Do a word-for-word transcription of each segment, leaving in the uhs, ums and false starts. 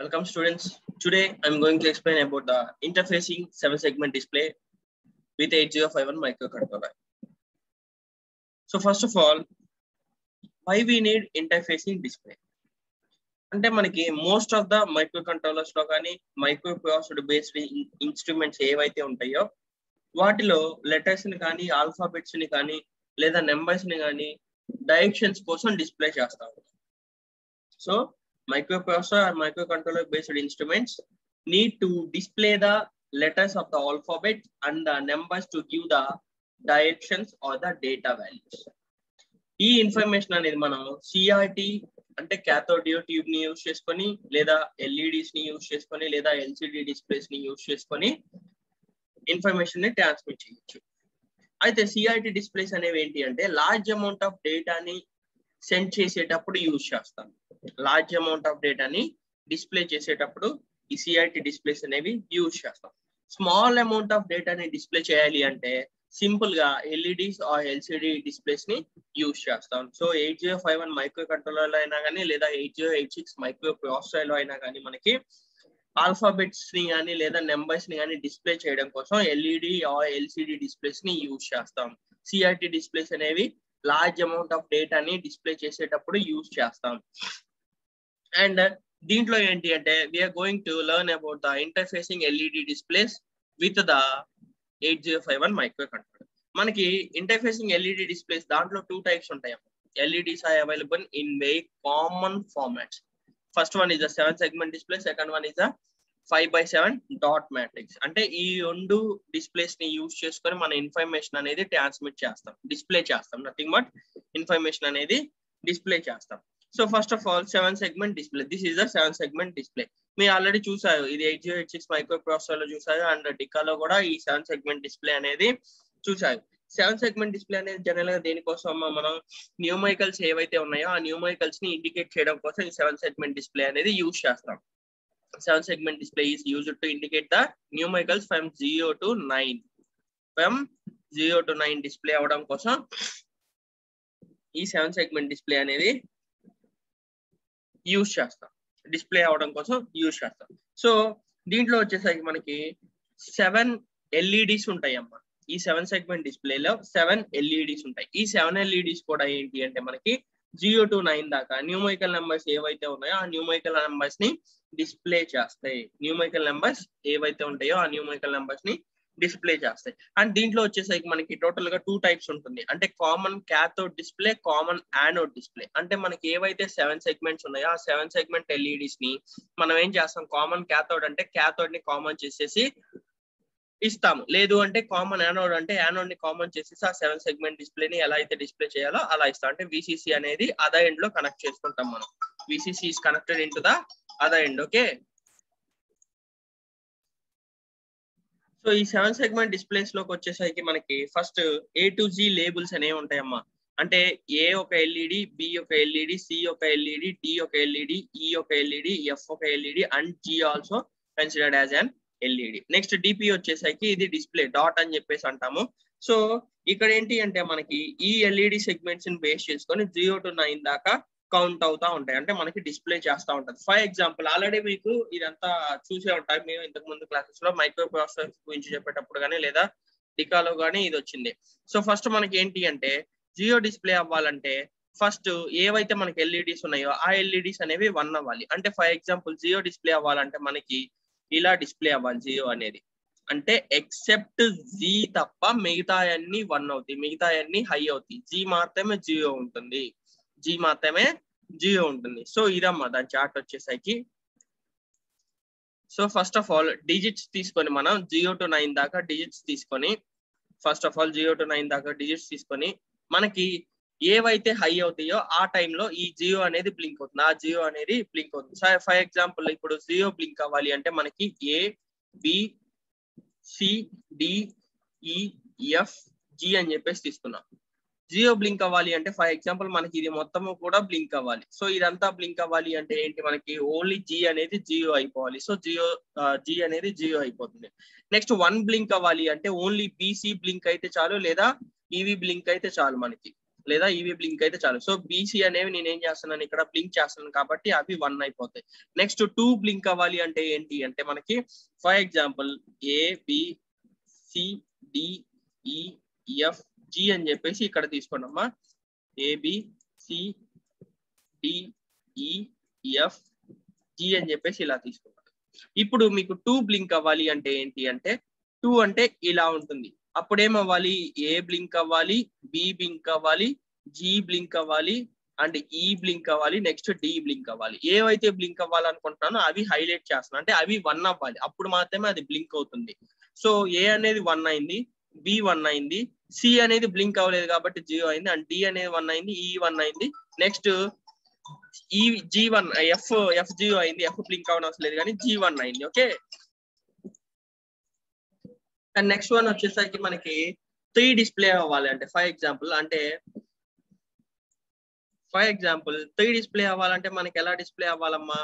Welcome students. Today I am going to explain about the interfacing seven segment display with eight zero five one microcontroller. So first of all, why we need interfacing display? అంటే మనకి most of the microcontrollers లో కానీ micro processor based instruments ఏవైతే ఉంటాయో వాటిలో letters ని కానీ alphabets ని కానీ లేదా నెంబర్స్ ని కానీ డైరెక్షన్స్ కోసం డిస్ప్లే చేస్తాం. So microprocessor or microcontroller based instruments need to display the letters of the alphabet and the numbers to give the directions or the data values. ఈ ఇన్ఫర్మేషన్ అనేది మనం సిఆర్టి అంటే cathode tube ని use చేసుకొని లేదా LEDs ని use చేసుకొని లేదా ఎల్సిడి డిస్ప్లేస్ ని యూజ్ చేసుకొని ఇన్ఫర్మేషన్ ని ట్రాన్స్మిట్ చేయొచ్చు. అయితే సిఆర్టి డిస్ప్లేస్ అనేవి ఏంటి అంటే లార్జ్ అమౌంట్ ఆఫ్ డేటాని సెండ్ చేసేటప్పుడు యూజ్ చేస్తాం. లార్జ్ అమౌంట్ ఆఫ్ డేటాని డిస్ప్లే చేసేటప్పుడు ఈ సిఆర్టి డిస్ప్లేస్ అనేవి యూజ్ చేస్తాం. స్మాల్ అమౌంట్ ఆఫ్ డేటాని డిస్ప్లే చేయాలి అంటే సింపుల్ గా ఎల్ఈడీస్ ఆర్ ఎల్సిడి డిస్ప్లేస్ ని యూజ్ చేస్తాం. So eight zero five one micro controller లో అయినా కానీ లేదా eight zero eight six microprocessor లో అయినా కానీ మనకి ఆల్ఫాబెట్స్ ని కానీ లేదా నెంబర్స్ ని కానీ డిస్ప్లే చేయడం కోసం ఎల్ఈడి ఆర్ ఎల్సిడి డిస్ప్లేస్ ని యూజ్ చేస్తాం. సిఆర్టి డిస్ప్లేస్ అనేవి లార్జ్ అమౌంట్ ఆఫ్ డేటాని డిస్ప్లే చేసేటప్పుడు యూజ్ చేస్తాం. అండ్ దీంట్లో ఏంటి అంటే we're going to learn about the interfacing LED displays with the eight zero five one micro controller. మనకి ఇంటర్ఫేసింగ్ ఎల్ఈడి డిస్ప్లేస్ దాంట్లో టూ టైప్స్ ఉంటాయి. LEDs are available in very common formats. First one is the seven segment display, second one is the five by seven dot matrix. అంటే ఈ రెండు displays ని use చేసుకొని మన information అనేది transmit చేస్తాం, డిస్ప్లే చేస్తాం. నథింగ్ బట్ ఇన్ఫర్మేషన్ అనేది డిస్ప్లే చేస్తాం. So first of all seven segment display. This is the seven segment display. మీరు ఆల్రెడీ చూసారు, ఇది eight zero eight six microprocessor లో చూసారు అండ్ డికాలో కూడా ఈ సెవెన్ సెగ్మెంట్ డిస్ప్లే అనేది చూసారు. సెవెన్ సెగ్మెంట్ డిస్ప్లే అనేది జనరల్ గా దేనికోసం మనం న్యూమరికల్స్ ఏవైతే ఉన్నాయో ఆ న్యూమరికల్స్ ని ఇండికేట్ చేయడం కోసం ఈ సెవెన్ సెగ్మెంట్ డిస్ప్లే అనేది యూజ్ చేస్తాం. Seven segment display is used to indicate the numericals from zero to nine. From zero to nine display అవడం కోసం ఈ సెవెన్ సెగ్మెంట్ డిస్ప్లే అనేది యూజ్ చేస్తాం. డిస్ప్లే అవడం కోసం యూజ్ చేస్తాం. సో దీంట్లో వచ్చేసరికి మనకి సెవెన్ ఎల్ఈడీస్ ఉంటాయి అమ్మా. ఈ సెవెన్ సెగ్మెంట్ డిస్ప్లేలో సెవెన్ ఎల్ఈడీస్ ఉంటాయి. ఈ సెవెన్ ఎల్ఈడీస్ కూడా ఏంటి అంటే మనకి జీరో టు నైన్ దాకా న్యూమరికల్ నెంబర్స్ ఏవైతే ఉన్నాయో ఆ న్యూమరికల్ నెంబర్స్ ని డిస్ప్లే చేస్తాయి. న్యూమరికల్ నెంబర్స్ ఏవైతే ఉంటాయో ఆ న్యూమరికల్ నెంబర్స్ ని డిస్ప్లే చేస్తాయి. అండ్ దీంట్లో వచ్చేసరికి మనకి టోటల్ గా టూ టైప్స్ ఉంటుంది. అంటే common cathode display, common anode display. అంటే మనకి ఏవైతే సెవెన్ సెగ్మెంట్స్ ఉన్నాయో ఆ సెవెన్ సెగ్మెంట్ ఎల్ఈడీస్ ని మనం ఏం చేస్తాం, కామన్ క్యాథోడ్ అంటే క్యాథోడ్ ని కామన్ చేసేసి ఇస్తాము. లేదు అంటే కామన్ యానోడ్ అంటే యానోడ్ ని కామన్ చేసేసి ఆ సెవెన్ సెగ్మెంట్ డిస్ప్లేని ఎలా అయితే డిస్ప్లే చేయాలో అలా ఇస్తాం. అంటే విసిసి అనేది అదర్ ఎండ్ లో కనెక్ట్ చేసుకుంటాం మనం. VCC is connected in to the other end. Okay, so ఈ సెవెన్ సెగ్మెంట్ డిస్ప్లేస్ లోకి వచ్చేసరికి మనకి first A to G labels అనేవి ఉంటాయమ్మా. అంటే ఏ ఒక ఎల్ఈడి, బి ఒక ఎల్ఈడి, సి ఒక ఎల్ఈడి, డి ఒక ఎల్ఈడి, ఈ ఒక ఎల్ఈడి, ఎఫ్ ఒక LED and G also considered as an LED. Next DP వచ్చేసరికి ఇది డిస్ప్లే డాట్ అని చెప్పేసి అంటాము. సో ఇక్కడ ఏంటి అంటే మనకి ఈ ఎల్ఈడి సెగ్మెంట్స్ ని బేస్ చేసుకొని జీరో టు నైన్ దాకా కౌంట్ అవుతా ఉంటాయి. అంటే మనకి డిస్ప్లే చేస్తూ ఉంటుంది. ఫర్ ఎగ్జాంపుల్ ఆల్రెడీ మీకు ఇదంతా చూసే ఉంటారు మేము ఇంతకు ముందు క్లాసెస్ లో మైక్రో ప్రాసెసర్ గురించి చెప్పేటప్పుడు కానీ లేదా డికాలో కానీ ఇది వచ్చింది. సో ఫస్ట్ మనకి ఏంటి అంటే జియో డిస్ప్లే అవ్వాలంటే ఫస్ట్ ఏవైతే మనకి ఎల్ఈడీస్ ఉన్నాయో ఆ ఎల్ఈడీస్ అనేవి వన్ అవ్వాలి. అంటే ఫర్ ఎగ్జాంపుల్ జియో డిస్ప్లే అవ్వాలంటే మనకి ఇలా డిస్ప్లే అవ్వాలి జియో అనేది. అంటే ఎక్సెప్ట్ జీ తప్ప మిగతా అన్ని వన్ అవుతాయి, మిగతా అన్ని హై అవుతాయి. జీ మాత్రమే జియో ఉంటుంది, జీ మాత్రమే జియో ఉంటుంది. సో ఇదమ్మా దాని చార్ట్ వచ్చేసరికి. So first of all digits తీసుకొని మనం జీరో టు నైన్ దాకా డిజిట్స్ తీసుకొని first of all zero to nine దాకా డిజిట్స్ తీసుకొని మనకి ఏవైతే హై అవుతాయో ఆ టైంలో ఈ జియో అనేది బ్లింక్ అవుతుంది, ఆ జియో అనేది బ్లింక్ అవుతుంది. ఫర్ ఎగ్జాంపుల్ ఇప్పుడు జియో బ్లింక్ అవ్వాలి అంటే మనకి A B C D E F G అని చెప్పేసి తీసుకున్నాం. జియో బ్లింక్ అవ్వాలి అంటే ఫర్ ఎగ్జాంపుల్ మనకి ఇది మొత్తము కూడా బ్లింక్ అవ్వాలి. సో ఇదంతా బ్లింక్ అవ్వాలి అంటే ఏంటి మనకి ఓన్లీ జి అనేది జియో అయిపోవాలి. సో జియో జి అనేది జియో అయిపోతుంది. నెక్స్ట్ వన్ బ్లింక్ అవ్వాలి అంటే ఓన్లీ బీసీ బ్లింక్ అయితే చాలు లేదా ఈవి బ్లింక్ అయితే చాలు మనకి. లేదా ఈవీ బ్లింక్ అయితే చాలు. సో బీసీ అనేవి నేను ఏం చేస్తున్నాను ఇక్కడ బ్లింక్ చేస్తున్నాను కాబట్టి అవి వన్ అయిపోతాయి. నెక్స్ట్ టూ బ్లింక్ అవ్వాలి అంటే ఏంటి అంటే మనకి for example A B C D E F G అని చెప్పేసి ఇక్కడ తీసుకోండి అమ్మా. A B C D E F G అని చెప్పేసి ఇలా తీసుకుంటారు. ఇప్పుడు మీకు టూ బ్లింక్ అవ్వాలి అంటే ఏంటి అంటే టూ అంటే ఇలా ఉంటుంది. అప్పుడు ఏమవ్వాలి, ఏ బ్లింక్ అవ్వాలి, బి బ్లింక్ అవ్వాలి, జి బ్లింక్ అవ్వాలి అండ్ ఈ బ్లింక్ అవ్వాలి, నెక్స్ట్ డి బ్లింక్ అవ్వాలి. ఏవైతే బ్లింక్ అవ్వాలనుకుంటున్నానో అవి హైలైట్ చేస్తున్నాను, అంటే అవి వన్ అవ్వాలి, అప్పుడు మాత్రమే అది బ్లింక్ అవుతుంది. సో ఏ అనేది వన్ అయింది, బి వన్ అయింది, సి అనేది బ్లింక్ అవ్వలేదు కాబట్టి జీరో అయింది, అండ్ డి అనేది వన్ అయింది, ఈ వన్ అయింది, next E G one F F zero అయింది, ఎఫ్ బ్లింక్ అవ్వడం అవసరం లేదు కానీ జీ వన్ అయింది. ఓకే, అండ్ నెక్స్ట్ వన్ వచ్చేసరికి మనకి త్రీ డిస్ప్లే అవ్వాలి అంటే ఫర్ ఎగ్జాంపుల్ అంటే ఫర్ ఎగ్జాంపుల్ త్రీ డిస్ప్లే అవ్వాలంటే మనకి ఎలా డిస్ప్లే అవ్వాలమ్మా,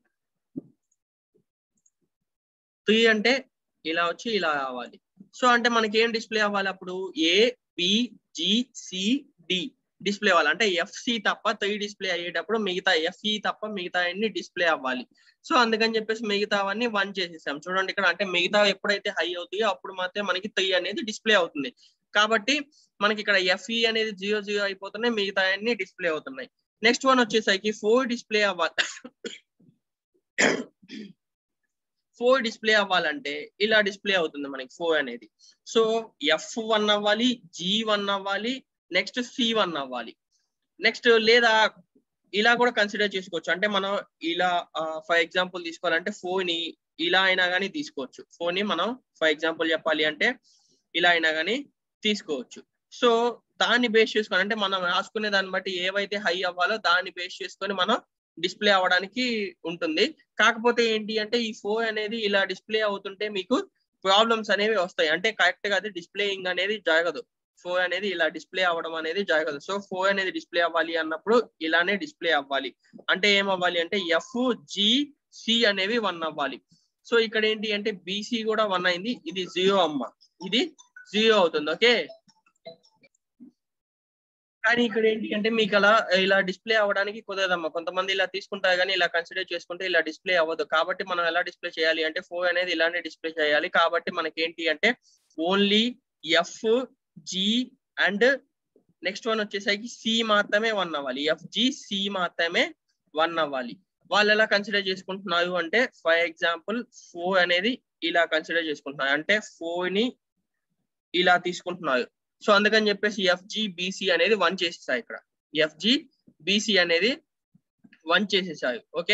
త్రీ అంటే ఇలా వచ్చి ఇలా రావాలి. సో అంటే మనకి ఏం డిస్ప్లే అవ్వాలి అప్పుడు, A B G C D display అవ్వాలి. అంటే ఎఫ్సి తప్ప త్రీ డిస్ప్లే అయ్యేటప్పుడు మిగతా ఎఫ్ఈ తప్ప మిగతా అన్ని డిస్ప్లే అవ్వాలి. సో అందుకని చెప్పేసి మిగతావన్నీ వన్ చేసేసాం. చూడండి ఇక్కడ, అంటే మిగతా ఎప్పుడైతే హై అవుతాయో అప్పుడు మాత్రమే మనకి త్రీ అనేది డిస్ప్లే అవుతుంది. కాబట్టి మనకి ఇక్కడ ఎఫ్ఈ అనేది జీరో జీరో అయిపోతున్నాయి, మిగతా అన్ని డిస్ప్లే అవుతున్నాయి. నెక్స్ట్ వన్ వచ్చేసరికి ఫోర్ డిస్ప్లే అవ్వాలి. ఫోర్ డిస్ప్లే అవ్వాలంటే ఇలా డిస్ప్లే అవుతుంది మనకి ఫోర్ అనేది. సో ఎఫ్ వన్ అవ్వాలి, జీ వన్ అవ్వాలి, నెక్స్ట్ సి వన్ అవ్వాలి. నెక్స్ట్ లేదా ఇలా కూడా కన్సిడర్ చేసుకోవచ్చు, అంటే మనం ఇలా ఫర్ ఎగ్జాంపుల్ తీసుకోవాలంటే ఫోర్ ని ఇలా అయినా కానీ తీసుకోవచ్చు. ఫోర్ ని మనం ఫర్ ఎగ్జాంపుల్ చెప్పాలి అంటే ఇలా అయినా కానీ తీసుకోవచ్చు. సో దాన్ని బేస్ చేసుకొని, అంటే మనం రాసుకునే దాన్ని బట్టి ఏవైతే హై అవ్వాలో దాన్ని బేస్ చేసుకొని మనం డిస్ప్లే అవ్వడానికి ఉంటుంది. కాకపోతే ఏంటి అంటే ఈ ఫోర్ అనేది ఇలా డిస్ప్లే అవుతుంటే మీకు ప్రాబ్లమ్స్ అనేవి వస్తాయి, అంటే కరెక్ట్ గా అది డిస్ప్లేయింగ్ అనేది జరగదు. ఫోర్ అనేది ఇలా డిస్ప్లే అవ్వడం అనేది జరగదు. సో ఫోర్ అనేది డిస్ప్లే అవ్వాలి అన్నప్పుడు ఇలానే డిస్ప్లే అవ్వాలి. అంటే ఏమవ్వాలి అంటే ఎఫ్ జి సి అనేవి వన్ అవ్వాలి. సో ఇక్కడ ఏంటి అంటే బిసి కూడా వన్ అయింది, ఇది జీరో అమ్మ, ఇది జీరో అవుతుంది. ఓకే, కానీ ఇక్కడ ఏంటి అంటే మీకు అలా ఇలా డిస్ప్లే అవ్వడానికి కుదరదమ్మా. కొంతమంది ఇలా తీసుకుంటారు కానీ ఇలా కన్సిడర్ చేసుకుంటే ఇలా డిస్ప్లే అవ్వదు. కాబట్టి మనం ఎలా డిస్ప్లే చేయాలి అంటే ఫోర్ అనేది ఇలానే డిస్ప్లే చేయాలి. కాబట్టి మనకి ఏంటి అంటే only F G and next one వచ్చేసరికి సి మాత్రమే వన్ అవ్వాలి. ఎఫ్ జి సి మాత్రమే వన్ అవ్వాలి. వాళ్ళు ఎలా కన్సిడర్ చేసుకుంటున్నారు అంటే ఫర్ ఎగ్జాంపుల్ ఫోర్ అనేది ఇలా కన్సిడర్ చేసుకుంటున్నారు, అంటే ఫోర్ ని ఇలా తీసుకుంటున్నారు. సో అందుకని చెప్పేసి ఎఫ్జి బిసి అనేది వన్ చేసేసాయి. ఇక్కడ ఎఫ్జి బిసి అనేది వన్ చేసేసాయి. ఓకే,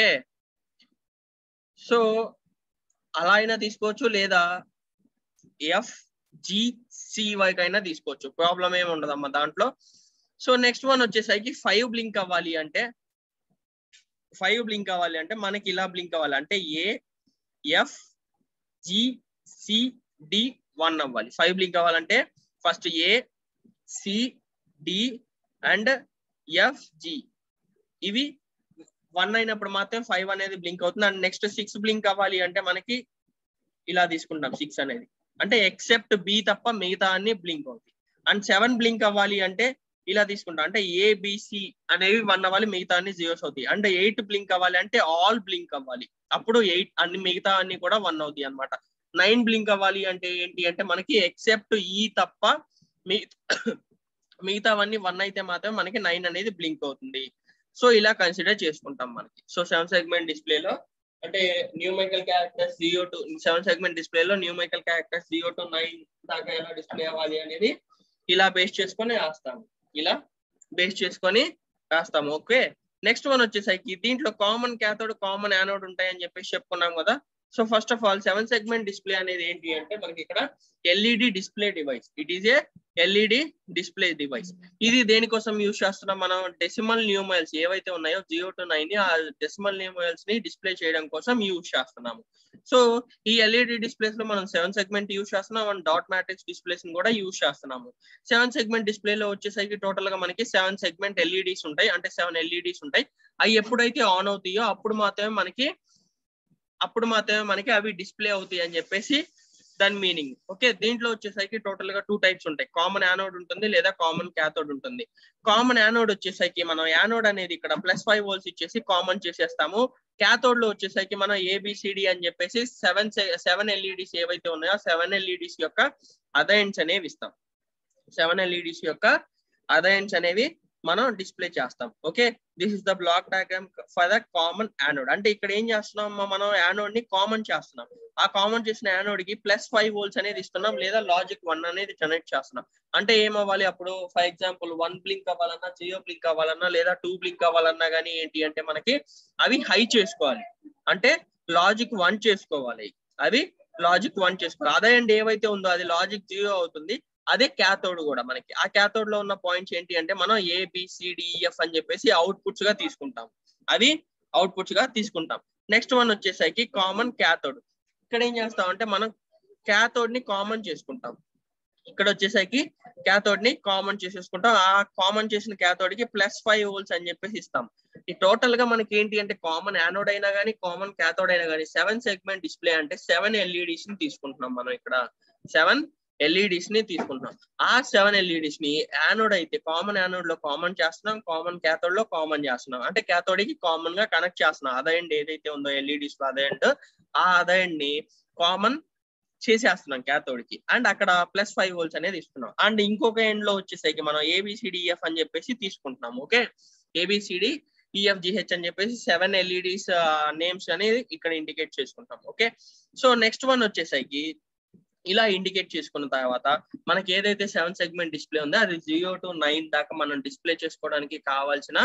సో అలా అయినా తీసుకోవచ్చు, లేదా ఎఫ్ జి సి వరకు అయినా తీసుకోవచ్చు, ప్రాబ్లం ఏమి ఉండదమ్మా దాంట్లో. సో నెక్స్ట్ వన్ వచ్చేసరికి ఫైవ్ బ్లింక్ అవ్వాలి అంటే ఫైవ్ బ్లింక్ అవ్వాలి అంటే మనకి ఇలా బ్లింక్ అవ్వాలి, అంటే A F G C D one అవ్వాలి. ఫైవ్ బ్లింక్ అవ్వాలంటే first A C D and F G ఇవి వన్ అయినప్పుడు మాత్రం ఫైవ్ అనేది బ్లింక్ అవుతుంది. అండ్ నెక్స్ట్ సిక్స్ బ్లింక్ అవ్వాలి అంటే మనకి ఇలా తీసుకుంటాం సిక్స్ అనేది, అంటే ఎక్సెప్ట్ బి తప్ప మిగతా అన్ని బ్లింక్ అవుతాయి. అండ్ సెవెన్ బ్లింక్ అవ్వాలి అంటే ఇలా తీసుకుంటాం, అంటే ఏబిసి అనేవి వన్ అవ్వాలి, మిగతా అన్ని జీరోస్ అవుతాయి. అంటే ఎయిట్ బ్లింక్ అవ్వాలి అంటే ఆల్ బ్లింక్ అవ్వాలి, అప్పుడు ఎయిట్ అన్ని మిగతా అన్ని కూడా వన్ అవుతాయి అనమాట. నైన్ బ్లింక్ అవ్వాలి అంటే ఏంటి అంటే మనకి ఎక్సెప్ట్ ఈ తప్ప మిగతావన్నీ వన్ అయితే మాత్రం మనకి నైన్ అనేది బ్లింక్ అవుతుంది. సో ఇలా కన్సిడర్ చేసుకుంటాం మనకి. సో సెవెన్ సెగ్మెంట్ డిస్ప్లేలో అంటే numerical characters zero to seven segment డిస్ప్లేలో numerical characters zero to nine దాకా ఎలా డిస్ప్లే అవ్వాలి అనేది ఇలా బేస్ చేసుకొని రాస్తాము, ఇలా బేస్ చేసుకొని రాస్తాము. ఓకే, నెక్స్ట్ వన్ వచ్చేసరికి దీంట్లో కామన్ క్యాథోడ్ కామన్ యానోడ్ ఉంటాయని చెప్పేసి చెప్పుకున్నాం కదా. So first of all seven segment display అనేది ఏంటి అంటే మనకి ఇక్కడ LED display device. It is a LED display device. ఇది దేనికోసం యూజ్ చేస్తున్నాం మనం, డెసిమల్ న్యూమరల్స్ ఏవైతే ఉన్నాయో జీరో టు నైన్ ఆ డెసిమల్ న్యూమరల్స్ ని డిస్ప్లే చేయడం కోసం యూజ్ చేస్తున్నాము. సో ఈ ఎల్ఈడి డిస్ప్లేస్ లో మనం సెవెన్ సెగ్మెంట్ యూజ్ చేస్తున్నాం అండ్ డాట్ మ్యాట్రిక్స్ డిస్ప్లేస్ ని కూడా యూజ్ చేస్తున్నాము. సెవెన్ సెగ్మెంట్ డిస్ప్లే లో వచ్చేసరికి టోటల్ గా మనకి సెవెన్ సెగ్మెంట్ ఎల్ఈడీస్ ఉంటాయి, అంటే సెవెన్ ఎల్ఈడీస్ ఉంటాయి. అవి ఎప్పుడైతే ఆన్ అవుతాయో అప్పుడు మాత్రమే మనకి అప్పుడు మాత్రమే మనకి అవి డిస్ప్లే అవుతాయి అని చెప్పేసి దాని మీనింగ్. ఓకే, దీంట్లో వచ్చేసరికి టోటల్ గా టూ టైప్స్ ఉంటాయి. కామన్ యానోడ్ ఉంటుంది లేదా కామన్ క్యాథోడ్ ఉంటుంది. కామన్ యానోడ్ వచ్చేసరికి మనం యానోడ్ అనేది ఇక్కడ ప్లస్ ఫైవ్ వోల్ట్స్ ఇచ్చేసి కామన్ చేసేస్తాము. క్యాథోడ్ లో వచ్చేసరికి మనం ఏబిసిడి అని చెప్పేసి సెవెన్ సెవెన్ ఎల్ఈడిస్ ఏవైతే ఉన్నాయో సెవెన్ ఎల్ఈడిస్ యొక్క అదైన్స్ అనేవి ఇస్తాం. సెవెన్ ఎల్ఈడిస్ యొక్క అదైన్స్ అనేవి మనం డిస్ప్లే చేస్తాం. Okay, this is the block diagram for the common anode. అంటే ఇక్కడ ఏం చేస్తున్నాం, మనం యానోడ్ ని కామన్ చేస్తున్నాం. ఆ కామన్ చేసిన యానోడ్ కి ప్లస్ ఫైవ్ వోల్ట్స్ అనేది ఇస్తున్నాం లేదా లాజిక్ వన్ అనేది కనెక్ట్ చేస్తున్నాం. అంటే ఏమవ్వాలి అప్పుడు, ఫర్ ఎగ్జాంపుల్ వన్ బ్లింక్ అవ్వాలన్నా, జియో బ్లింక్ అవ్వాలన్నా లేదా టూ బ్లింక్ అవ్వాలన్నా కానీ ఏంటి అంటే మనకి అవి హై చేసుకోవాలి. అంటే లాజిక్ వన్ చేసుకోవాలి, అవి లాజిక్ వన్ చేసుకోవాలి. అదే అండ్ ఏవైతే ఉందో అది లాజిక్ జీరో అవుతుంది. అదే క్యాథోడ్ కూడా మనకి. ఆ క్యాథోడ్ లో ఉన్న పాయింట్స్ ఏంటి అంటే మనం ఏబిసిడిఎఫ్ అని చెప్పేసి అవుట్పుట్స్ గా తీసుకుంటాం. అవి అవుట్పుట్స్ గా తీసుకుంటాం. నెక్స్ట్ వన్ వచ్చేసరికి కామన్ క్యాథోడ్. ఇక్కడ ఏం చేస్తాం అంటే మనం క్యాథోడ్ ని కామన్ చేసుకుంటాం. ఇక్కడ వచ్చేసరికి క్యాథోడ్ ని కామన్ చేసేసుకుంటాం. ఆ కామన్ చేసిన క్యాథోడ్ కి ప్లస్ ఫైవ్ వోల్ట్స్ అని చెప్పేసి ఇస్తాం. ఈ టోటల్ గా మనకి ఏంటి అంటే కామన్ యానోడ్ అయినా కానీ కామన్ క్యాథోడ్ అయినా కానీ సెవెన్ సెగ్మెంట్ డిస్ప్లే అంటే సెవెన్ ఎల్ఈడిస్ ని తీసుకుంటున్నాం మనం. ఇక్కడ సెవెన్ ఎల్ఈడిస్ ని తీసుకుంటున్నాం. ఆ సెవెన్ ఎల్ఈడిస్ ని యానోడ్ అయితే కామన్ యానోడ్ లో కామన్ చేస్తున్నాం, కామన్ క్యాథోడ్ లో కామన్ చేస్తున్నాం. అంటే క్యాథోడ్ కి కామన్ గా కనెక్ట్ చేస్తున్నాం. అదైండ్ ఏదైతే ఉందో ఎల్ఈడిస్ లో అదైండ్ ఆ అదైండ్ ని కామన్ చేసేస్తున్నాం క్యాథోడ్ కి. అండ్ అక్కడ ప్లస్ ఫైవ్ వోల్ట్స్ అనేది ఇస్తున్నాం. అండ్ ఇంకొక ఎండ్ లో వచ్చేసరికి మనం ఏబిసిడిఎఫ్ అని చెప్పేసి తీసుకుంటున్నాం. ఓకే, ఏబిసిడి ఈఎఫ్జిహెచ్ అని చెప్పేసి సెవెన్ ఎల్ఈడిస్ నేమ్స్ అనేది ఇక్కడ ఇండికేట్ చేసుకుంటాం. ఓకే, సో నెక్స్ట్ వన్ వచ్చేసరికి ఇలా ఇండికేట్ చేసుకున్న తర్వాత మనకి ఏదైతే సెవెన్ సెగ్మెంట్ డిస్ప్లే ఉందో అది జీరో టు నైన్ దాకా మనం డిస్ప్లే చేసుకోవడానికి కావాల్సిన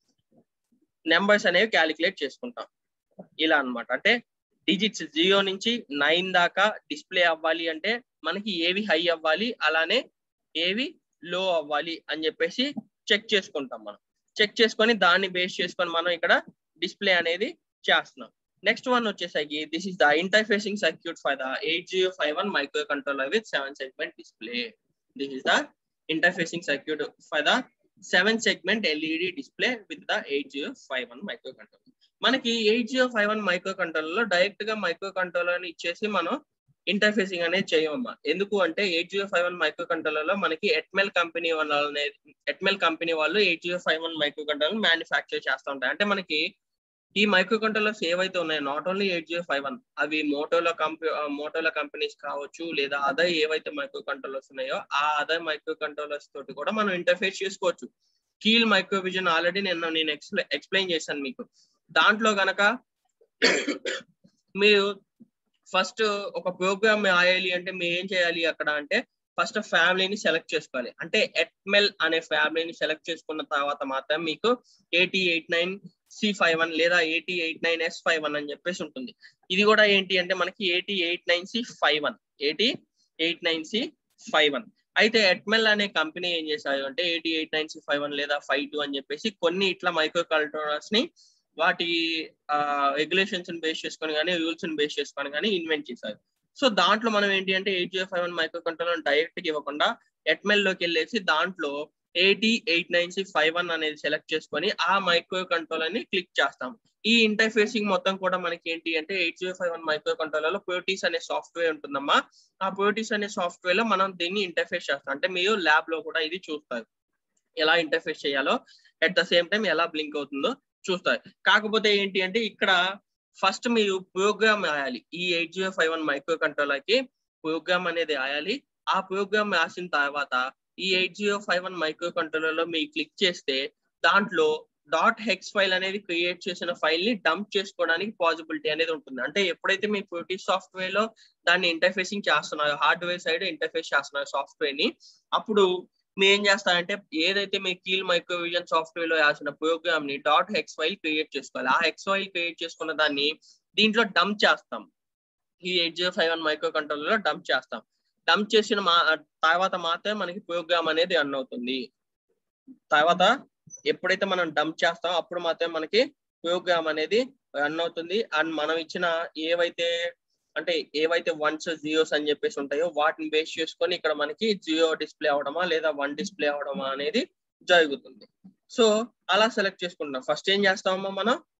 నెంబర్స్ అనేవి క్యాలిక్యులేట్ చేసుకుంటాం. ఇలా అన్నమాట. అంటే డిజిట్స్ జీరో నుంచి నైన్ దాకా డిస్ప్లే అవ్వాలి అంటే మనకి ఏవి హై అవ్వాలి, అలానే ఏవి లో అవ్వాలి అని చెప్పేసి చెక్ చేసుకుంటాం. మనం చెక్ చేసుకొని దాన్ని బేస్ చేసుకొని మనం ఇక్కడ డిస్ప్లే అనేది చేస్తున్నాం. నెక్స్ట్ వన్ వచ్చేసరికి this is the interfacing circuit for the eight zero five one micro controller with seven segment display. This is the interfacing circuit for the seven segment LED display with the eight zero five one micro controller. మనకి eight zero five one micro controller లో direct గా microcontroller ఇచ్చేసి మనం interfacing అనేది చేయమమ్మా. ఎందుకు అంటే eight zero five one micro controller లో మనకి ఎట్మెల్ కంపెనీ వాళ్ళ ఎట్మెల్ కంపెనీ వాళ్ళు eight zero five one micro controller manufacture చేస్తూ ఉంటారు. అంటే మనకి ఈ మైక్రో కంట్రోలర్స్ ఏవైతే ఉన్నాయో not only eight zero five one, అవి మోటోలా కంపెనీ మోటోలా కంపెనీస్ కావచ్చు లేదా అదర్ ఏవైతే మైక్రో కంట్రోలర్స్ ఉన్నాయో ఆ అదర్ మైక్రో కంట్రోలర్స్ తోటి కూడా మనం ఇంటర్ఫేస్ చేసుకోవచ్చు. కీల్ మైక్రో విజన్ ఆల్రెడీ నేను నేను ఎక్స్ప్లెయిన్ ఎక్స్ప్లెయిన్ చేశాను మీకు. దాంట్లో గనక మీరు ఫస్ట్ ఒక ప్రోగ్రామ్ రాయాలి అంటే మీరు ఏం చేయాలి అక్కడ అంటే ఫస్ట్ ఫ్యామిలీని సెలెక్ట్ చేసుకోవాలి. అంటే ఎట్మెల్ అనే ఫ్యామిలీని సెలెక్ట్ చేసుకున్న తర్వాత మాత్రం మీకు eighty eight nine C five one లేదా eighty eight nine S five one అని చెప్పేసి ఉంటుంది. ఇది కూడా ఏంటి అంటే మనకి eighty eight nine C five one eighty eight nine C five one. అయితే ఎట్మెల్ అనే కంపెనీ ఏం చేశారు అంటే eighty eight nine C five one లేదా ఫైవ్ టూ అని చెప్పేసి కొన్ని ఇట్లా మైక్రో కంట్రోలర్స్ ని వాటి రెగ్యులేషన్స్ బేస్ చేసుకొని కానీ రూల్స్ బేస్ చేసుకొని కానీ ఇన్వెంట్ చేశారు. సో దాంట్లో మనం ఏంటి అంటే eight zero five one micro controller direct గా ఇవ్వకుండా ఎట్మెల్ లోకి వెళ్ళేసి దాంట్లో eighty eight nine C five one అనేది సెలెక్ట్ చేసుకొని ఆ మైక్రో కంట్రోలర్ ని క్లిక్ చేస్తాం. ఈ ఇంటర్ఫేసింగ్ మొత్తం కూడా మనకి ఏంటి అంటే eight zero five one micro controller లో ప్రోటీస్ అనే సాఫ్ట్వేర్ ఉంటుందమ్మా. ఆ ప్రోటీస్ అనే సాఫ్ట్వేర్ లో మనం దీన్ని ఇంటర్ఫేస్ చేస్తాం. అంటే మీరు ల్యాబ్ లో కూడా ఇది చూస్తారు ఎలా ఇంటర్ఫేస్ చేయాలో, అట్ ద సేమ్ టైం ఎలా బ్లింక్ అవుతుందో చూస్తారు. కాకపోతే ఏంటి అంటే ఇక్కడ ఫస్ట్ మీరు ప్రోగ్రామ్ రాయాలి. ఈ eight zero five one micro controller కి ప్రోగ్రామ్ అనేది రాయాలి. ఆ ప్రోగ్రామ్ రాసిన తర్వాత ఈ eight zero five one micro controller లో మీరు క్లిక్ చేస్తే దాంట్లో డాట్ హెక్స్ ఫైల్ అనేది క్రియేట్ చేసిన ఫైల్ ని డంప్ చేసుకోవడానికి పాసిబిలిటీ అనేది ఉంటుంది. అంటే ఎప్పుడైతే మీ ప్రోటీస్ సాఫ్ట్వేర్ లో దాన్ని ఇంటర్ఫేసింగ్ చేస్తున్నారో, హార్డ్వేర్ సైడ్ ఇంటర్ఫేస్ చేస్తున్నారు సాఫ్ట్వేర్ ని, అప్పుడు మీరు ఏం చేస్తారంటే ఏదైతే మీ కీల్ మైక్రో విజన్ సాఫ్ట్వేర్ లో రాసిన ప్రోగ్రామ్ ని డాట్ హెక్స్ ఫైల్ క్రియేట్ చేసుకోవాలి. ఆ హెక్స్ ఫైల్ క్రియేట్ చేసుకున్న దాన్ని దీంట్లో డంప్ చేస్తాం. ఈ eight zero five one micro controller లో డంప్ చేస్తాం. డంప్ చేసిన మా తర్వాత మాత్రమే మనకి ప్రోగ్రామ్ అనేది రన్ అవుతుంది. తర్వాత ఎప్పుడైతే మనం డంప్ చేస్తామో అప్పుడు మాత్రమే మనకి ప్రోగ్రామ్ అనేది రన్ అవుతుంది. అండ్ మనం ఇచ్చిన ఏవైతే అంటే ఏవైతే వన్స్ జీరోస్ అని చెప్పేసి ఉంటాయో వాటిని బేస్ చేసుకొని ఇక్కడ మనకి జీరో డిస్ప్లే అవడమా లేదా వన్ డిస్ప్లే అవడమా అనేది జరుగుతుంది. సో అలా సెలెక్ట్ చేసుకుంటాం. ఫస్ట్ ఏం చేస్తామమ్మా మనం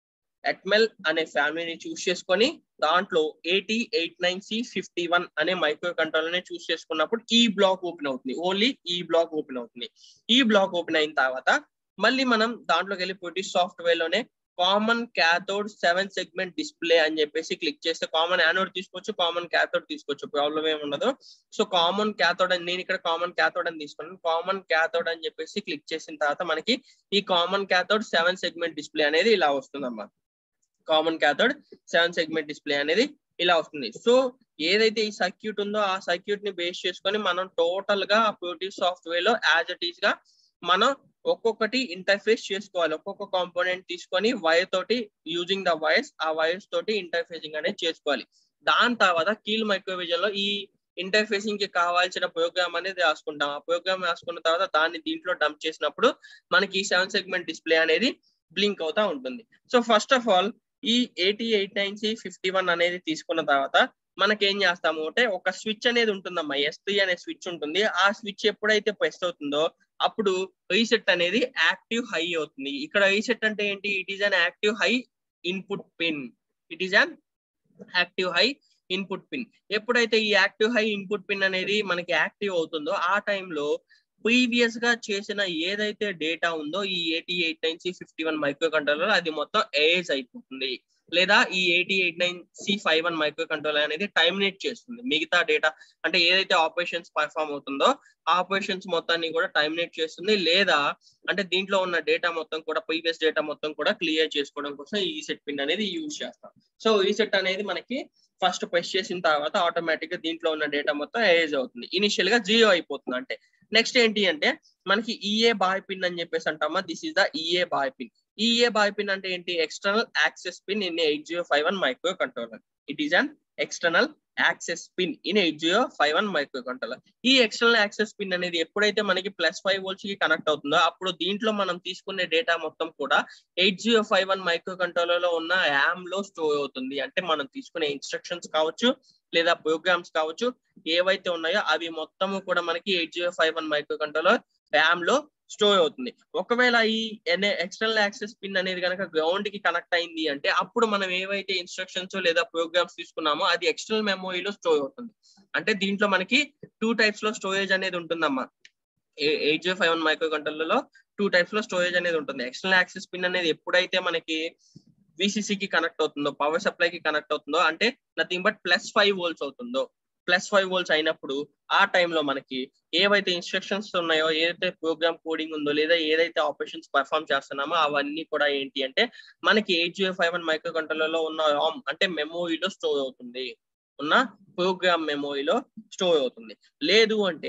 అట్మెల్ అనే ఫ్యామిలీని చూస్ చేసుకొని దాంట్లో A T eight nine C fifty one అనే మైక్రో కంట్రోలర్ ని చూస్ చేసుకున్నప్పుడు ఈ బ్లాక్ ఓపెన్ అవుతుంది. ఓన్లీ ఈ బ్లాక్ ఓపెన్ అవుతుంది. ఈ బ్లాక్ ఓపెన్ అయిన తర్వాత మళ్ళీ మనం దాంట్లోకి వెళ్ళి పొటిష్ సాఫ్ట్వేర్ లోనే common cathode seven segment display అని చెప్పేసి క్లిక్ చేస్తే కామన్ యానోడ్ తీసుకోవచ్చు, కామన్ క్యాథోడ్ తీసుకోవచ్చు, ప్రాబ్లం ఏమి ఉండదు. సో కామన్ క్యాథోడ్ అని నేను ఇక్కడ కామన్ క్యాథోడ్ అని తీసుకున్నాను. కామన్ క్యాథోడ్ అని చెప్పేసి క్లిక్ చేసిన తర్వాత మనకి ఈ common cathode seven segment display అనేది ఇలా వస్తుందమ్మా. Common cathode seven segment display అనేది ఇలా వస్తుంది. సో ఏదైతే ఈ సర్క్యూట్ ఉందో ఆ సర్క్యూట్ ని బేస్ చేసుకొని మనం టోటల్ గా పొటిష్ సాఫ్ట్వేర్ లో యాజ్ ఇట్ ఈస్ గా మనం ఒక్కొక్కటి ఇంటర్ఫేస్ చేసుకోవాలి. ఒక్కొక్క కాంపోనెంట్ తీసుకొని వైర్ తోటి యూజింగ్ ద వైర్స్ ఆ వైర్స్ తోటి ఇంటర్ఫేసింగ్ అనేది చేసుకోవాలి. దాని తర్వాత కీల్ మైక్రోవిజన్ లో ఈ ఇంటర్ఫేసింగ్ కి కావాల్సిన ప్రోగ్రామ్ అనేది రాసుకుంటాం. ఆ ప్రోగ్రామ్ రాసుకున్న తర్వాత దాన్ని దీంట్లో డంప్ చేసినప్పుడు మనకి ఈ సెవెన్ సెగ్మెంట్ డిస్ప్లే అనేది బ్లింక్ అవుతా ఉంటుంది. సో ఫస్ట్ ఆఫ్ ఆల్ ఈ A T eight nine C fifty one అనేది తీసుకున్న తర్వాత మనకేం చేస్తాము అంటే ఒక స్విచ్ అనేది ఉంటుందమ్మా. ఎస్ త్రీ అనే స్విచ్ ఉంటుంది. ఆ స్విచ్ ఎప్పుడైతే ప్రెస్ అవుతుందో అప్పుడు రీసెట్ అనేది యాక్టివ్ హై అవుతుంది. ఇక్కడ రీసెట్ అంటే ఏంటి? It is an active high input pin. It is an active high input pin. ఎప్పుడైతే ఈ యాక్టివ్ హై ఇన్పుట్ పిన్ అనేది మనకి యాక్టివ్ అవుతుందో ఆ టైంలో ప్రీవియస్ గా చేసిన ఏదైతే డేటా ఉందో ఈ A T eight nine C fifty one micro controller అది మొత్తం ఎరేజ్ అయిపోతుంది. లేదా ఈ A T eight nine C five one micro controller అనేది టైమినేట్ చేస్తుంది. మిగతా డేటా అంటే ఏదైతే ఆపరేషన్స్ పర్ఫామ్ అవుతుందో ఆ ఆపరేషన్స్ మొత్తాన్ని కూడా టైమినేట్ చేస్తుంది. లేదా అంటే దీంట్లో ఉన్న డేటా మొత్తం కూడా ప్రీవియస్ డేటా మొత్తం కూడా క్లియర్ చేసుకోవడం కోసం ఈ రీసెట్ పిన్ అనేది యూజ్ చేస్తాం. సో రీసెట్ అనేది మనకి ఫస్ట్ ప్రెస్ చేసిన తర్వాత ఆటోమేటిక్ గా దీంట్లో ఉన్న డేటా మొత్తం ఎరేజ్ అవుతుంది. ఇనిషియల్ గా జీరో అయిపోతుంది. అంటే నెక్స్ట్ ఏంటి అంటే మనకి ఈఏ బాయ్ పిన్ అని చెప్పేసి అంటామా. This is the EA bar pin. EA bar pin అంటే ఏంటి? External access pin in eight zero five one micro controller. It is an external access pin in eight zero five one micro controller. ఈ external access pin అనేది ఎప్పుడైతే మనకి plus five volts కి connect అవుతుందో అప్పుడు దీంట్లో మనం తీసుకునే డేటా మొత్తం కూడా eight zero five one micro controller లో ఉన్న ర్యామ్ లో స్టోర్ అవుతుంది. అంటే మనం తీసుకునే ఇన్స్ట్రక్షన్స్ కావచ్చు లేదా ప్రోగ్రామ్స్ కావచ్చు ఏవైతే ఉన్నాయో అవి మొత్తము కూడా మనకి eight zero five one micro controller RAM లో స్టోర్ అవుతుంది. ఒకవేళ ఈ ఎక్స్టర్నల్ యాక్సెస్ పిన్ అనేది కనుక గ్రౌండ్ కి కనెక్ట్ అయింది అంటే అప్పుడు మనం ఏవైతే ఇన్స్ట్రక్షన్స్ లేదా ప్రోగ్రామ్స్ తీసుకున్నామో అది ఎక్స్టర్నల్ మెమొరీలో స్టోర్ అవుతుంది. అంటే దీంట్లో మనకి టూ టైప్స్ లో స్టోరేజ్ అనేది ఉంటుందమ్మా. Eight zero five one micro controller లో టూ టైప్స్ లో స్టోరేజ్ అనేది ఉంటుంది. ఎక్స్టర్నల్ యాక్సెస్ పిన్ అనేది ఎప్పుడైతే మనకి విసిసికి కనెక్ట్ అవుతుందో పవర్ సప్లై కి కనెక్ట్ అవుతుందో అంటే nothing but plus five volts అవుతుందో ప్లస్ ఫైవ్ వోల్ట్స్ అయినప్పుడు ఆ టైంలో మనకి ఏవైతే ఇన్స్ట్రక్షన్స్ ఉన్నాయో ఏదైతే ప్రోగ్రామ్ కోడింగ్ ఉందో లేదా ఏదైతే ఆపరేషన్స్ పర్ఫామ్ చేస్తున్నామో అవన్నీ కూడా ఏంటి అంటే మనకి eight zero five one micro controller లో ఉన్న రామ్ అంటే మెమోరీలో స్టోర్ అవుతుంది. ఉన్న ప్రోగ్రామ్ మెమోరీలో స్టోర్ అవుతుంది. లేదు అంటే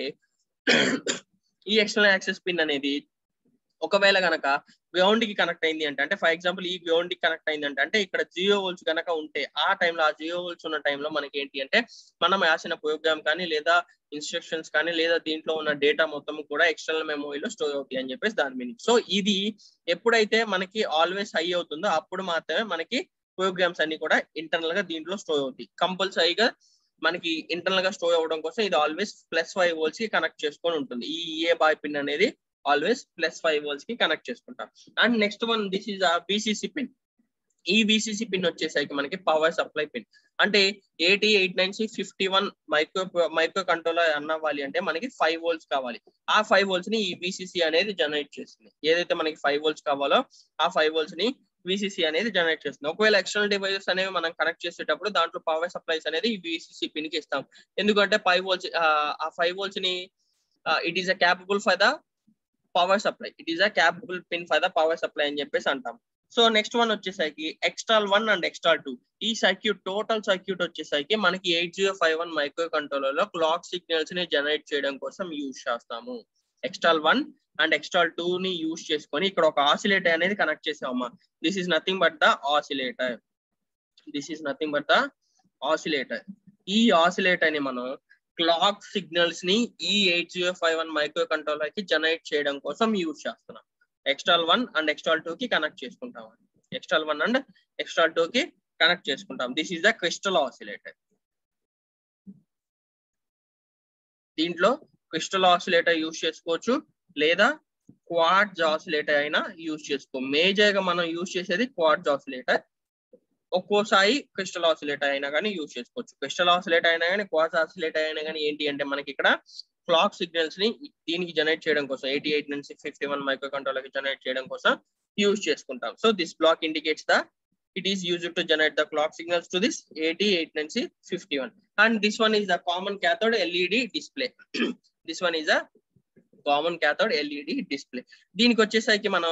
ఈ ఎక్స్టర్నల్ యాక్సెస్ పిన్ అనేది ఒకవేళ కనుక గ్రౌండ్ కి కనెక్ట్ అయింది అంటే అంటే ఫర్ ఎగ్జాంపుల్ ఈ గ్రౌండ్ కి కనెక్ట్ అయింది అంటే అంటే ఇక్కడ జీరో వోల్ట్స్ కనుక ఉంటే ఆ టైంలో ఆ జీరో వోల్ట్స్ ఉన్న టైంలో మనకి ఏంటి అంటే మనం రాసిన ప్రోగ్రామ్ కానీ లేదా ఇన్స్ట్రక్షన్స్ కానీ లేదా దీంట్లో ఉన్న డేటా మొత్తం కూడా ఎక్స్టర్నల్ మెమోరీలో స్టోర్ అవుతాయి అని చెప్పేసి దాని మీనింగ్. సో ఇది ఎప్పుడైతే మనకి ఆల్వేస్ హై అవుతుందో అప్పుడు మాత్రమే మనకి ప్రోగ్రామ్స్ అన్ని కూడా ఇంటర్నల్ గా దీంట్లో స్టోర్ అవుతాయి. కంపల్సరీగా మనకి ఇంటర్నల్ గా స్టోర్ అవ్వడం కోసం ఇది ఆల్వేస్ ప్లస్ ఫైవ్ వోల్ట్స్ కి కనెక్ట్ చేసుకొని ఉంటుంది. ఈ ఈఏ బాయ్ పిన్ అనేది ఆల్వేస్ ప్లస్ ఫైవ్ వోల్ట్స్ కి కనెక్ట్ చేసుకుంటాం. And next one this is VCC pin. ఈ విసిసి పిన్ వచ్చేసరికి మనకి పవర్ సప్లై పిన్. అంటే A T eight nine C fifty one micro micro controller run అవ్వాలి అంటే మనకి ఫైవ్ వోల్ట్స్ కావాలి. ఆ ఫైవ్ వోల్ట్స్ ని ఈ విసిసి అనేది జనరేట్ చేస్తుంది. ఏదైతే మనకి ఫైవ్ వోల్ట్స్ కావాలో ఆ ఫైవ్ వోల్ట్స్ ని విసిసి అనేది జనరేట్ చేస్తుంది. ఒకవేళ ఎక్స్టర్నల్ డివైసెస్ అనేవి మనం కనెక్ట్ చేసేటప్పుడు దాంట్లో పవర్ సప్లైస్ అనేది ఈ విసిసి పిన్ కి ఇస్తాం. ఎందుకంటే ఫైవ్ వోల్ట్స్ ఆ ఫైవ్ వోల్ట్స్ ని it is a capable for the power supply. It is a capable pin for the power supply అని చెప్పేసి అంటాం. సో నెక్స్ట్ వన్ వచ్చేసరికి XTAL one and XTAL two. ఈ సర్క్యూట్ టోటల్ సర్క్యూట్ వచ్చేసరికి మనకి eight zero five one micro controller లో clock signals ని generate చేయడం కోసం యూజ్ చేస్తాము. XTAL one and XTAL two ని యూజ్ చేసుకొని ఇక్కడ ఒక ఆసిలేటర్ అనేది కనెక్ట్ చేసామమ్మా. This is nothing but the oscillator. This is nothing but the oscillator. ఈ ఆసిలేటర్ ని మనం క్లాక్ సిగ్నల్స్ ని ఈ eight zero five one micro controller కి జనరేట్ చేయడం కోసం యూజ్ చేస్తున్నాం. XTAL one and XTAL two కి కనెక్ట్ చేసుకుంటాం. XTAL one and XTAL two కి కనెక్ట్ చేసుకుంటాం. This is the crystal oscillator. దీంట్లో క్రిస్టల్ ఆసిలేటర్ యూజ్ చేసుకోవచ్చు లేదా క్వార్ట్జ్ ఆసిలేటర్ అయినా యూజ్ చేసుకో. మేజర్ గా మనం యూజ్ చేసేది క్వార్ట్జ్ ఆసిలేటర్. ఒక్కోసారి క్రిస్టల్ ఆసిలేటర్ అయినా కానీ యూజ్ చేసుకోవచ్చు. క్రిస్టల్ ఆసిలేటర్ అయినా కానీ క్వార్ట్జ్ ఆసిలేటర్ అయినా కానీ ఏంటి అంటే మనకి ఇక్కడ క్లాక్ సిగ్నల్స్ ని దీనికి జనరేట్ చేయడం కోసం ఎయిటీ ఎయిట్ నుంచి ఫిఫ్టీ వన్ మైక్రో కంట్రోలర్ కి జనరేట్ చేయడం కోసం యూజ్ చేసుకుంటాం. So this block indicates the it is used to generate the clock signals to this eighty-eight ninety fifty-one, and this one is the common cathode L E D display. This one is a common cathode L E D display. దీనికి వచ్చేసరికి మనం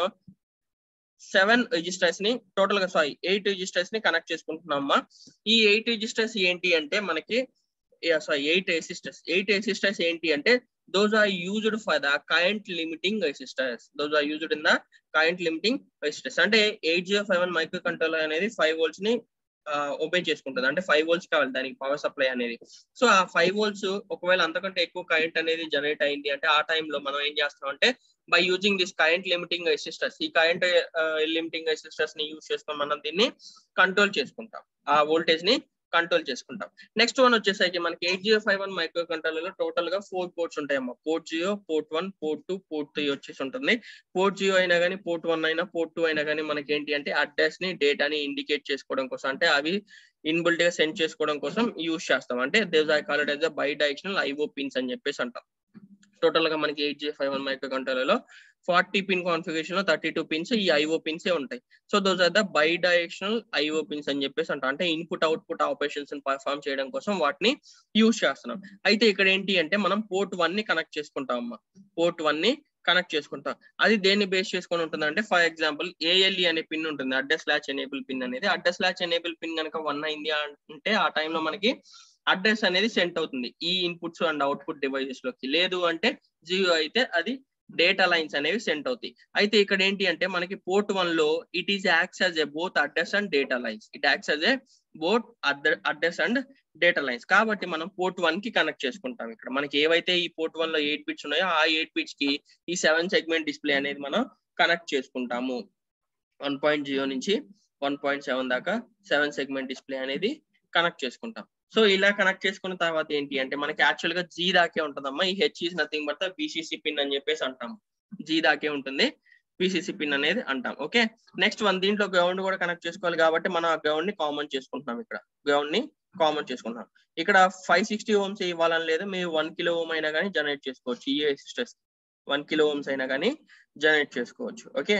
seven registers ని total గా sorry eight registers ని connect చేసుకుంటున్నామా. ఈ eight registers ఏంటి అంటే మనకి sorry eight resistors eight resistors ఏంటి అంటే those are used for the current limiting resistors. Those are used in the current limiting resistors. అంటే eight zero five one micro controller అనేది ఫైవ్ వోల్ట్స్ ని obey చేసుకుంటుంది. అంటే ఫైవ్ వోల్ట్స్ కావాలి దానికి power supply అనేది. సో ఆ ఫైవ్ వోల్ట్స్ ఒకవేళ అంతకంటే ఎక్కువ కరెంట్ అనేది జనరేట్ అయింది అంటే ఆ టైంలో మనం ఏం చేస్తాం అంటే by using this current limiting resistors, ఈ కరెంట్ లిమిటింగ్ రెసిస్టర్స్ ని యూజ్ చేసుకొని మనం దీన్ని కంట్రోల్ చేసుకుంటాం, ఆ వోల్టేజ్ ని కంట్రోల్ చేసుకుంటాం. నెక్స్ట్ వన్ వచ్చేసరికి మనకి eight zero five one micro controller లో టోటల్ గా ఫోర్ పోర్ట్స్ ఉంటాయమ్మా. Port zero, port one, port two, port three వచ్చేసి ఉంటుంది. పోర్ట్ జీరో అయినా కానీ పోర్ట్ వన్ అయినా పోర్ట్ టూ అయినా కానీ మనకి ఏంటి అంటే అడ్రస్ ని డేటాని ఇండికేట్ చేసుకోవడం కోసం, అంటే అవి ఇన్బిల్ట్ గా సెండ్ చేసుకోవడం కోసం యూజ్ చేస్తాం. అంటే these I call it as bidirectional IO pins అని చెప్పేసి అంటాం. టోటల్ గా మనకి eight zero five one micro controller లో ఫార్టీ పిన్ కాన్ఫిగరేషన్ లో థర్టీ టూ పిన్స్ ఈ ఐఓ పిన్స్ ఉంటాయి. So those are the bidirectional IO pins అని చెప్పేసి అంటాం. అంటే ఇన్పుట్ అవుట్పుట్ ఆపరేషన్స్ పర్ఫామ్ చేయడం కోసం వాటిని యూజ్ చేస్తున్నాం. అయితే ఇక్కడ ఏంటి అంటే మనం పోర్ట్ వన్ ని కనెక్ట్ చేసుకుంటాం అమ్మా. పోర్ట్ వన్ ని కనెక్ట్ చేసుకుంటాం. అది దేన్ని బేస్ చేసుకొని ఉంటుంది అంటే ఫర్ ఎగ్జాంపుల్ ఏఎల్ఈ అనే పిన్ ఉంటుంది, అడ్రస్ ల్యాచ్ ఎనేబుల్ పిన్ అనేది. అడ్రస్ ల్యాచ్ ఎనేబుల్ పిన్ కనుక వన్ అయింది అంటే ఆ టైంలో మనకి అడ్రస్ అనేది సెంట్ అవుతుంది ఈ ఇన్పుట్స్ అండ్ అవుట్పుట్ డివైజెస్ లోకి. లేదు అంటే జీరో అయితే అది డేటా లైన్స్ అనేవి సెంట్ అవుతాయి. అయితే ఇక్కడ ఏంటి అంటే మనకి పోర్ట్ వన్ లో it is acts as a both address and data lines. It acts as a both address and data lines. కాబట్టి మనం పోర్ట్ వన్ కి కనెక్ట్ చేసుకుంటాం. ఇక్కడ మనకి ఏవైతే ఈ పోర్ట్ వన్ లో ఎయిట్ బిట్స్ ఉన్నాయో ఆ ఎయిట్ బిట్స్ కి ఈ సెవెన్ సెగ్మెంట్ డిస్ప్లే అనేది మనం కనెక్ట్ చేసుకుంటాము. వన్ పాయింట్ జీరో నుంచి వన్ పాయింట్ సెవెన్ దాకా సెవెన్ సెగ్మెంట్ డిస్ప్లే అనేది కనెక్ట్ చేసుకుంటాం. సో ఇలా కనెక్ట్ చేసుకున్న తర్వాత ఏంటి అంటే మనకి యాక్చువల్ గా జీ దాకే ఉంటుందమ్మా. ఈ H is nothing but VCC pin అని చెప్పేసి అంటాం. జీ దాకే ఉంటుంది, బీసీసీ పిన్ అనేది అంటాం. ఓకే, నెక్స్ట్ వన్ దీంట్లో గ్రౌండ్ కూడా కనెక్ట్ చేసుకోవాలి కాబట్టి మనం ఆ గ్రౌండ్ ని కామన్ చేసుకుంటున్నాం. ఇక్కడ గ్రౌండ్ ని కామన్ చేసుకుంటున్నాం. ఇక్కడ ఫైవ్ సిక్స్టీ ఓమ్స్ ఇవ్వాలని లేదు, మీరు వన్ కిలో ఓమ్ అయినా కానీ జనరేట్ చేసుకోవచ్చు. ఈ రెసిస్టర్స్ వన్ కిలో ఓమ్స్ అయినా కానీ జనరేట్ చేసుకోవచ్చు. Okay,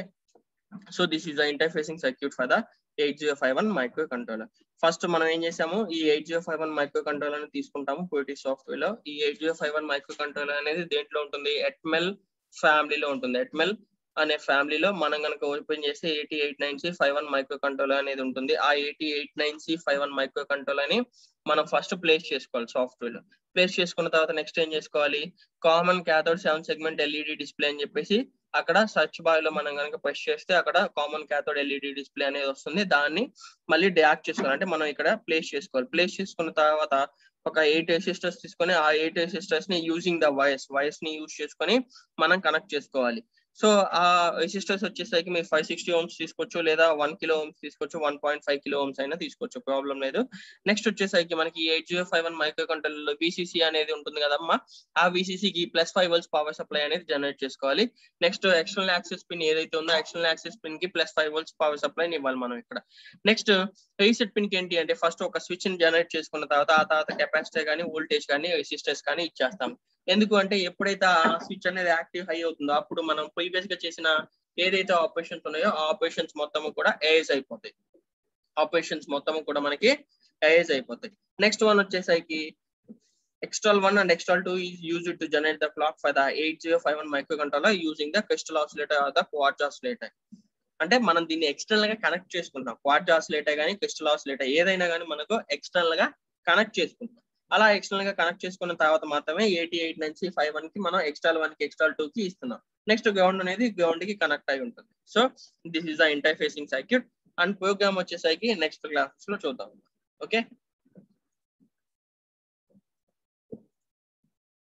so this is the interfacing circuit for the eight zero five one micro controller. First మనం ఏం చేసాము, ఈ eight zero five one micro controller ని తీసుకుంటాము పోయిటీ సాఫ్ట్వేర్ లో. ఈ eight zero five one micro controller అనేది దేంట్లో ఉంటుంది, ఎట్మెల్ ఫ్యామిలీలో ఉంటుంది. ఎట్మెల్ అనే ఫ్యామిలీలో మనం కనుక ఓపెన్ చేస్తే eighty eight nine C five one micro controller అనేది ఉంటుంది. ఆ eighty eight nine C five one micro controller ని మనం ఫస్ట్ ప్లేస్ చేసుకోవాలి సాఫ్ట్వేర్ లో. ప్లేస్ చేసుకున్న తర్వాత నెక్స్ట్ ఏం చేసుకోవాలి, common cathode seven segment LED display అని చెప్పేసి అక్కడ సర్చ్ బార్ లో మనం కనుక ప్రెస్ చేస్తే అక్కడ కామన్ క్యాథోడ్ ఎల్ఈడి డిస్ప్లే అనేది వస్తుంది. దాన్ని మళ్ళీ డియాక్ట్ చేసుకోవాలి, అంటే మనం ఇక్కడ ప్లేస్ చేసుకోవాలి. ప్లేస్ చేసుకున్న తర్వాత ఒక ఎయిట్ రెసిస్టర్స్ తీసుకొని ఆ ఎయిట్ రెసిస్టర్స్ ని యూజింగ్ ద వైర్స్ వైర్స్ ని యూజ్ చేసుకొని మనం కనెక్ట్ చేసుకోవాలి. సో ఆ రెసిస్టర్స్ వచ్చేసరికి మీరు ఫైవ్ సిక్స్టీ ఓమ్స్ తీసుకోవచ్చు, లేదా వన్ కిలో ఓమ్స్ తీసుకోవచ్చు, one point five kilo ohms అయినా తీసుకోవచ్చు, ప్రాబ్లం లేదు. నెక్స్ట్ వచ్చేసరికి మనకి eight zero five one micro controller లో విసిసి అనేది ఉంటుంది కదమ్మా. ఆ విసిసికి plus five volts power supply అనేది జనరేట్ చేసుకోవాలి. నెక్స్ట్ ఎక్స్టర్నల్ యాక్సెస్ పిన్ ఏదైతే ఉందో ఎక్స్టర్నల్ యాక్సెస్ పిన్ కి plus five volts power supply ఇవ్వాలి మనం ఇక్కడ. నెక్స్ట్ రీసెట్ పిన్ కి ఏంటి అంటే ఫస్ట్ ఒక స్విచ్ ని జనరేట్ చేసుకున్న తర్వాత ఆ తర్వాత కెపాసిటర్ కానీ వోల్టేజ్ కానీ రెసిస్టర్స్ కానీ ఇచ్చేస్తాం. ఎందుకు అంటే ఎప్పుడైతే ఆ స్విచ్ అనేది యాక్టివ్ హై అవుతుందో అప్పుడు మనం ప్రీవియస్ గా చేసిన ఏదైతే ఆపరేషన్స్ ఉన్నాయో ఆ ఆపరేషన్స్ మొత్తం కూడా ఏజ్ అయిపోతాయి. ఆపరేషన్స్ మొత్తం కూడా మనకి ఏజ్ అయిపోతాయి. నెక్స్ట్ వన్ వచ్చేసరికి external one and external two is used to generate the clock for the eight zero five one microcontroller using the crystal oscillator or the quartz oscillator. అంటే మనం దీన్ని external గా connect చేసుకుంటాం. Quartz oscillator కానీ crystal oscillator ఏదైనా కానీ మనకు external గా కనెక్ట్ చేసుకుంటాం. అలా ఎక్స్టర్నల్ గా కనెక్ట్ చేసుకున్న తర్వాత మాత్రమే ఎయిటీ ఎయిట్ నుంచి ఫైవ్ వన్ కి మనం ఎక్స్టర్నల్ వన్ కి ఎక్స్టర్నల్ టూ కి ఇస్తున్నాం. నెక్స్ట్ గ్రౌండ్ అనేది గ్రౌండ్ కి కనెక్ట్ అయి ఉంటుంది. So this is the interfacing circuit and program వచ్చేసరికి నెక్స్ట్ క్లాసెస్ లో చూద్దాం. ఓకే.